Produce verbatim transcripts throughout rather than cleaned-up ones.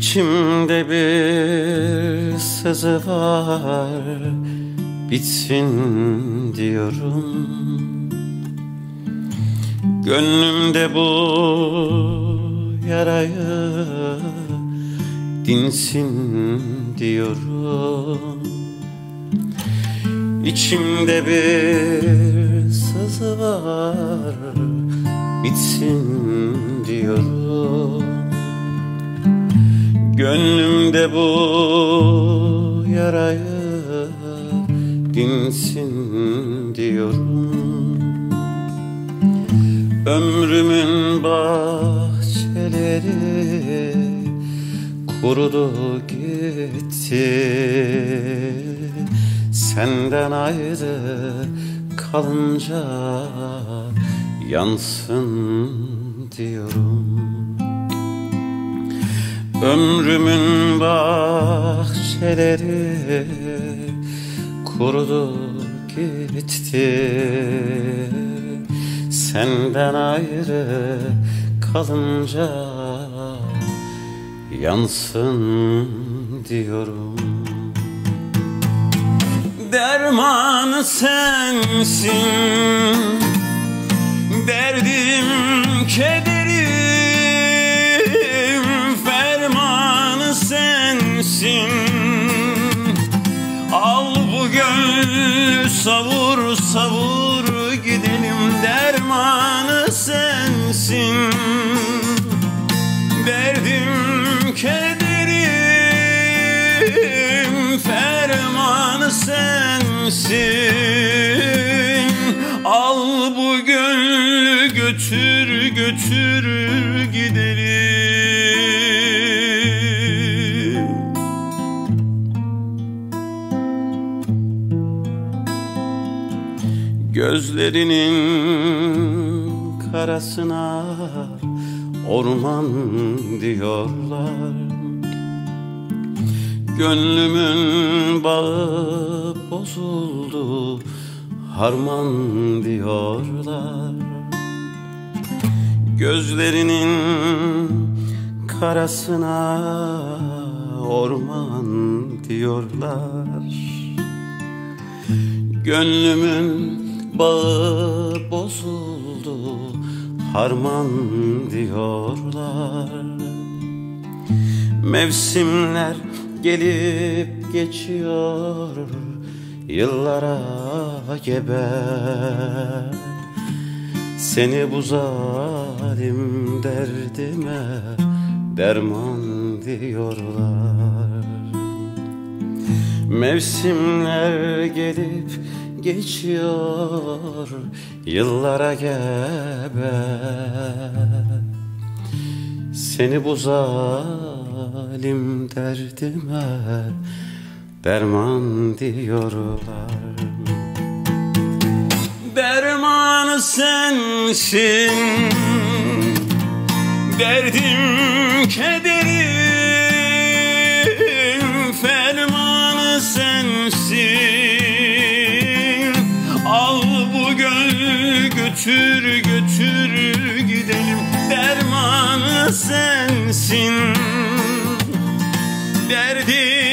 İçimde bir sızı var, bitsin diyorum. Gönlümde bu yarayı dinsin diyorum. İçimde bir sızı var, bitsin diyorum. Gönlümde bu yarayı dinsin diyorum. Ömrümün bahçeleri kurudu gitti, senden ayrı kalınca yansın diyorum. Ömrümün bahçeleri kurudu gitti, senden ayrı kalınca yansın diyorum. Dermanı sensin, derdim kederim, fermanı sensin. Al bu gönlü savur savur gidelim, dermanı sensin, derdim kederim, fermanı sensin. Al bu gönlü götür götür gidelim. Gözlerinin karasına orman diyorlar. Gönlümün bağı bozuldu, harman diyorlar. Gözlerinin karasına orman diyorlar. Gönlümün bağı bozuldu, harman diyorlar. Mevsimler gelip geçiyor, yıllara gebe. Seni bu zalim derdime derman diyorlar. Mevsimler gelip geçiyor, yıllara gebe. Seni bu zalim derdime derman diyorlar. Dermanı sensin, derdim kederim, fermanı sensin. Al bu gönlü götür götür gidelim, dermanı sensin, derdi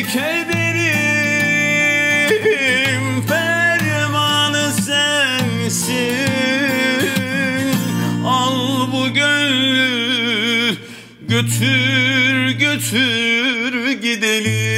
kederim, fermanı sensin. Al bu gönlü götür götür gidelim.